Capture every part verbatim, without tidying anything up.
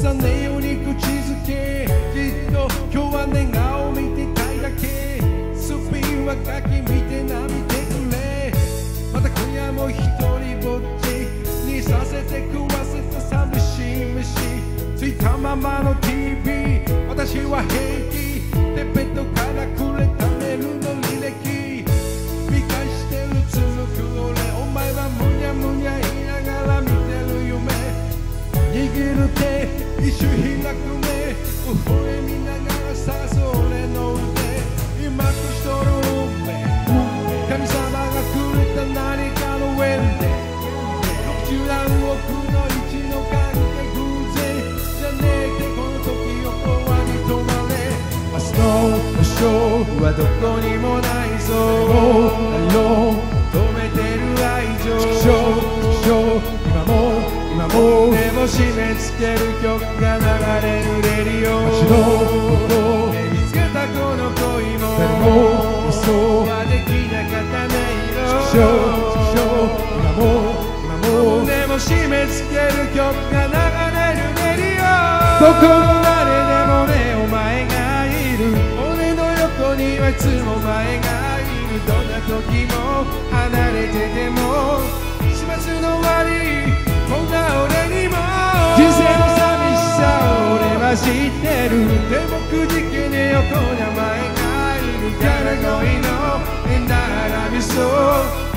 さねように口づけじっと今日は寝顔見てたいだけスピンは書き見てなびてくれまた今夜も一人ぼっちにさせて食わせた寂しい飯ついたままの ティーブイ 私は平気てベッドからくれたメールの履歴見返してうつむく俺お前はむにゃむにゃ言いながら見てる夢握る手一瞬開く目微笑みながらさす俺の腕今くしとる目神様がくれた何かの縁でろくじゅうなんおくの一の関係偶然じゃねえってこの時を終わり止まれ明日の保証はどこにもないぞ止めてる愛情今も今もでも締め付ける曲が流れるレディオで見つけたこの恋も誰も理想はできなかったね今も今もでも締め付ける曲が流れるレディオどこの誰でもねお前がいる俺の横にはいつもお前がいるどんな時も離れてても始末の終わりこんな俺にも人生の寂しさを俺は知ってるでもくじけねえよこにゃ前がいるから恋の And I love you so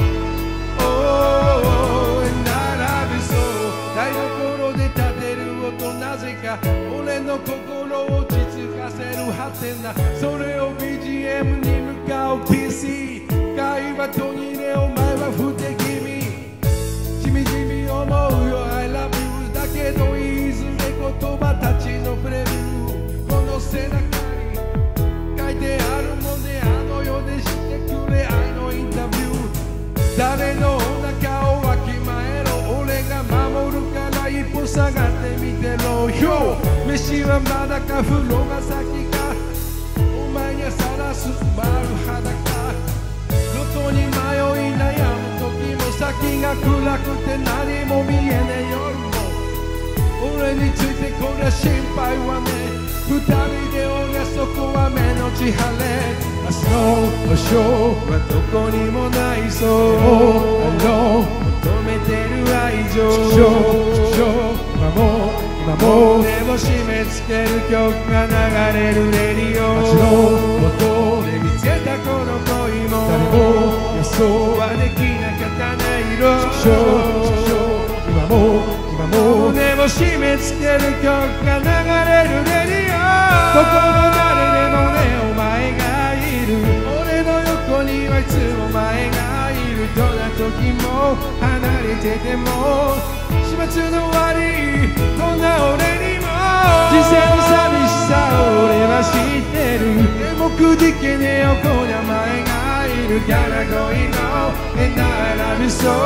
Oh And I love you so 台所で立てる音なぜか俺の心を落ち着かせるはてなそれを ビージーエム に向かう ピーシー 会話途切れお前は不手気味しみじみ思うよ I love you だけど言いづれ言葉たちの触れるこの背中に書いてあるもんであの世でしてくれ愛のインタビュー誰のお腹をわきまえろ俺が守るから一歩下がってみてろよ飯はまだか風呂が先かお前にはさらす丸裸路頭に迷い悩む時も先が暗くて何も見えねえ夜も俺についてこりゃ心配はね二人で俺そこは目の地晴れ明日の保証はどこにもないそう求めてる愛情今も今もでも締め付ける曲が流れるレディオ街の音で見つけたこの恋も誰も予想はできなかったね色今も今もでも締め付ける曲が流れるレディオどこの誰でもねお前がいる俺の横にはいつもお前がいるどんな時も離れてても始末の終わりこんな俺にも人生の寂しさを俺は知ってるでもくじけねえよこにゃ前がいるから恋の And I love you so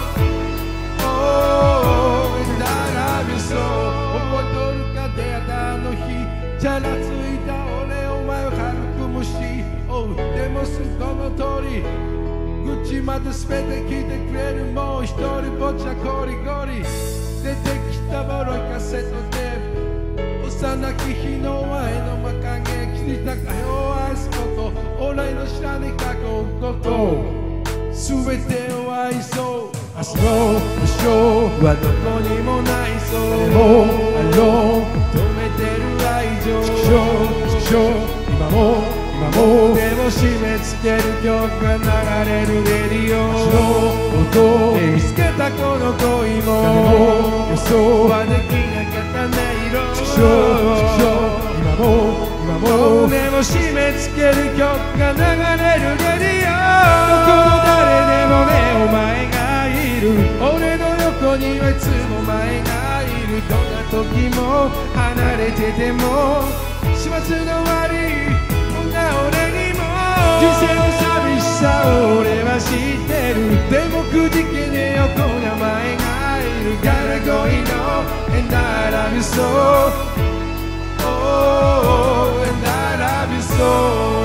Oh And I love you so 覚えとるか出会ったあの日チャラついた俺お前を軽く無視おうでもその通り口まで全て聞いてくれるもう一人ぼっちはゴリゴリ出てきたボロいカセットテープ幼き日の前の真影気づいたかよ愛すこと俺の知らねえ過去こと全てを愛そう明日の保証はどこにもないそうでもあろう止めてる愛情今も今もでも締め付ける曲が流れるレディオで見つけたこの恋も予想はできなかったね色今も今もでも締め付ける曲が流れるレディオどこの誰でもねお前がいる俺の横にはいつもお前がいるどんな時も離れてても始末の終わりこんな俺にも人生の寂しさを俺は知ってるでもくじけねえよこにゃ前がいるから恋の And I love you so Oh And I love you so